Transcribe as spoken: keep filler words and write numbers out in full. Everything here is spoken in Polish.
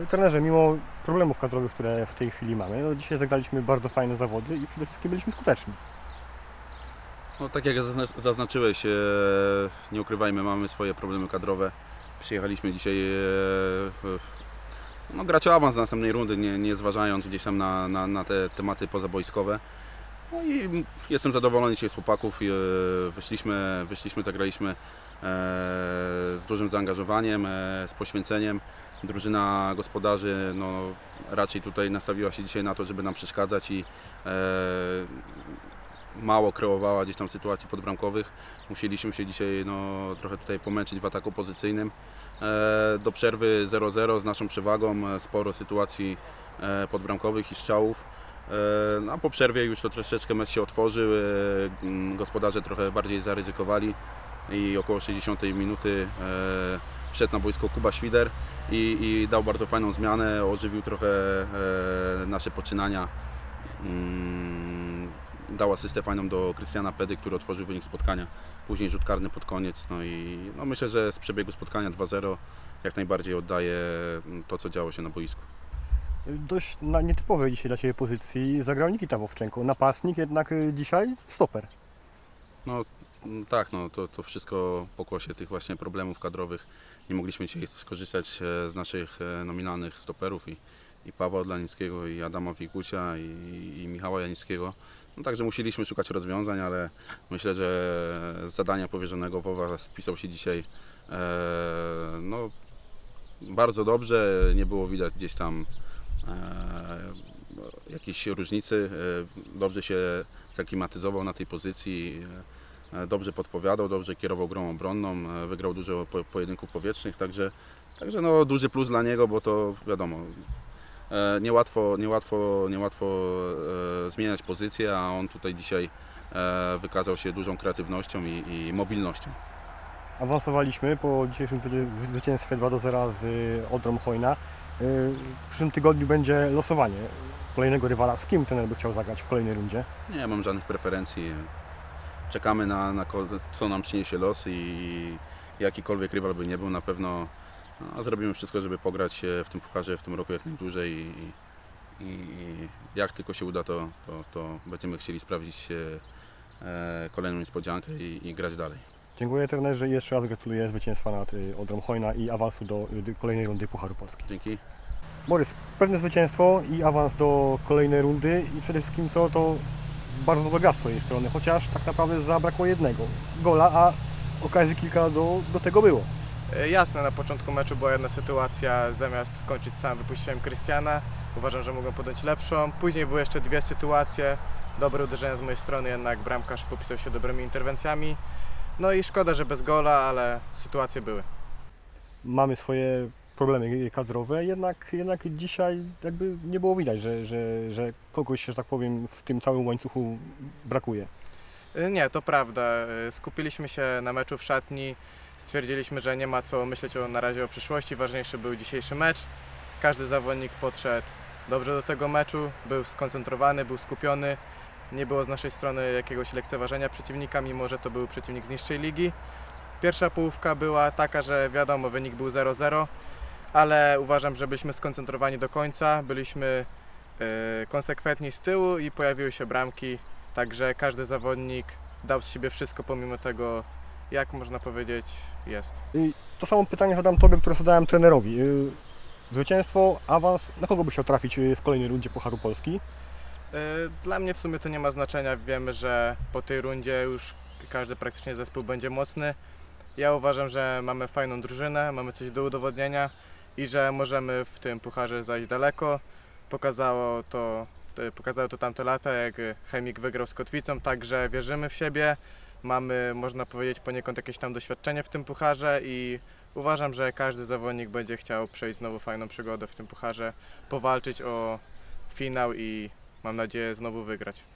Trenerze, mimo problemów kadrowych, które w tej chwili mamy, no dzisiaj zagraliśmy bardzo fajne zawody i przede wszystkim byliśmy skuteczni. No, tak jak zaznaczyłeś, nie ukrywajmy, mamy swoje problemy kadrowe. Przyjechaliśmy dzisiaj no, grać o awans z następnej rundy, nie, nie zważając gdzieś tam na, na, na te tematy pozaboiskowe. No i jestem zadowolony dzisiaj z chłopaków. Wyszliśmy, wyszliśmy zagraliśmy z dużym zaangażowaniem, z poświęceniem. Drużyna gospodarzy no, raczej tutaj nastawiła się dzisiaj na to, żeby nam przeszkadzać i e, mało kreowała gdzieś tam sytuacji podbramkowych. Musieliśmy się dzisiaj no, trochę tutaj pomęczyć w ataku pozycyjnym. E, do przerwy zero zero z naszą przewagą, sporo sytuacji e, podbramkowych i strzałów. E, a po przerwie już to troszeczkę mecz się otworzył, e, gospodarze trochę bardziej zaryzykowali i około sześćdziesiątej minuty e, wszedł na boisko Kuba Świder i, i dał bardzo fajną zmianę, ożywił trochę e, nasze poczynania. Mm, dał asystę fajną do Krystiana Pedy, który otworzył wynik spotkania. Później rzut karny pod koniec. No i no myślę, że z przebiegu spotkania dwa zero jak najbardziej oddaje to, co działo się na boisku. Dość na nietypowej dzisiaj dla Ciebie pozycji zagrał Nikita Wowczenko. Napastnik, jednak dzisiaj stoper. No tak, no to, to wszystko pokłosie tych właśnie problemów kadrowych. Nie mogliśmy dzisiaj skorzystać z naszych nominalnych stoperów i, i Pawła Odlanickiego, i Adama Wikucia, i, i Michała Janickiego. No, także musieliśmy szukać rozwiązań, ale myślę, że z zadania powierzonego Wowa spisał się dzisiaj e, no, bardzo dobrze. Nie było widać gdzieś tam e, jakiejś różnicy. E, dobrze się zaklimatyzował na tej pozycji. E, dobrze podpowiadał, dobrze kierował grą obronną. E, wygrał dużo po, pojedynków powietrznych, także, także no, duży plus dla niego, bo to wiadomo. Niełatwo, niełatwo, niełatwo e, zmieniać pozycję, a on tutaj dzisiaj e, wykazał się dużą kreatywnością i, i mobilnością. Awansowaliśmy po dzisiejszym zwycięstwie dwa do zera z Odrą Chojna. W przyszłym tygodniu będzie losowanie kolejnego rywala. Z kim trener by chciał zagrać w kolejnej rundzie? Nie mam żadnych preferencji. Czekamy na, na co nam przyniesie los i jakikolwiek rywal by nie był, na pewno no, zrobimy wszystko, żeby pograć w tym pucharze w tym roku jak najdłużej i, i, i jak tylko się uda, to, to, to będziemy chcieli sprawdzić e, kolejną niespodziankę i, i grać dalej. Dziękuję trenerze i jeszcze raz gratuluję zwycięstwa nad Odrą Chojna i awansu do kolejnej rundy Pucharu Polski. Dzięki. Borys, pewne zwycięstwo i awans do kolejnej rundy i przede wszystkim co to bardzo dobra gra z Twojej strony, chociaż tak naprawdę zabrakło jednego gola, a okazji kilka do, do tego było. Jasne, na początku meczu była jedna sytuacja, zamiast skończyć sam wypuściłem Krystiana, uważam, że mogłem podjąć lepszą. Później były jeszcze dwie sytuacje, dobre uderzenia z mojej strony, jednak bramkarz popisał się dobrymi interwencjami. No i szkoda, że bez gola, ale sytuacje były. Mamy swoje problemy kadrowe, jednak, jednak dzisiaj jakby nie było widać, że, że, że kogoś, że tak powiem, w tym całym łańcuchu brakuje. Nie, to prawda. Skupiliśmy się na meczu w szatni. Stwierdziliśmy, że nie ma co myśleć o, na razie o przyszłości, ważniejszy był dzisiejszy mecz. Każdy zawodnik podszedł dobrze do tego meczu, był skoncentrowany, był skupiony. Nie było z naszej strony jakiegoś lekceważenia przeciwnika, mimo że to był przeciwnik z niższej ligi. Pierwsza połówka była taka, że wiadomo, wynik był zero zero, ale uważam, że byliśmy skoncentrowani do końca, byliśmy yy, konsekwentni z tyłu i pojawiły się bramki, także każdy zawodnik dał z siebie wszystko pomimo tego, jak można powiedzieć, jest. To samo pytanie zadam Tobie, które zadałem trenerowi. Zwycięstwo, awans, na kogo by chciał trafić w kolejnej rundzie Pucharu Polski? Dla mnie w sumie to nie ma znaczenia. Wiemy, że po tej rundzie już każdy praktycznie zespół będzie mocny. Ja uważam, że mamy fajną drużynę, mamy coś do udowodnienia i że możemy w tym pucharze zajść daleko. Pokazało to, pokazało to tamte lata, jak Chemik wygrał z Kotwicą, także wierzymy w siebie. Mamy, można powiedzieć, poniekąd jakieś tam doświadczenie w tym pucharze i uważam, że każdy zawodnik będzie chciał przejść znowu fajną przygodę w tym pucharze, powalczyć o finał i mam nadzieję znowu wygrać.